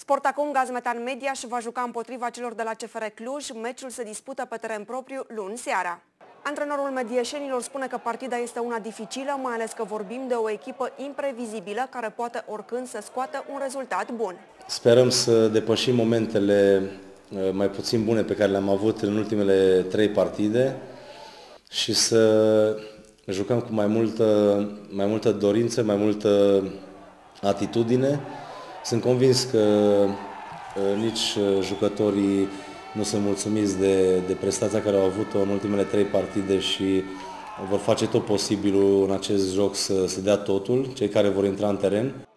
Sportacom Gazmetan Mediaș va juca împotriva celor de la CFR Cluj. Meciul se dispută pe teren propriu luni seara. Antrenorul medieșenilor spune că partida este una dificilă, mai ales că vorbim de o echipă imprevizibilă care poate oricând să scoată un rezultat bun. Sperăm să depășim momentele mai puțin bune pe care le-am avut în ultimele 3 partide și să jucăm cu mai multă dorință, mai multă atitudine. Sunt convins că nici jucătorii nu sunt mulțumiți de prestația care au avut-o în ultimele 3 partide și vor face tot posibilul în acest joc să dea totul, cei care vor intra în teren.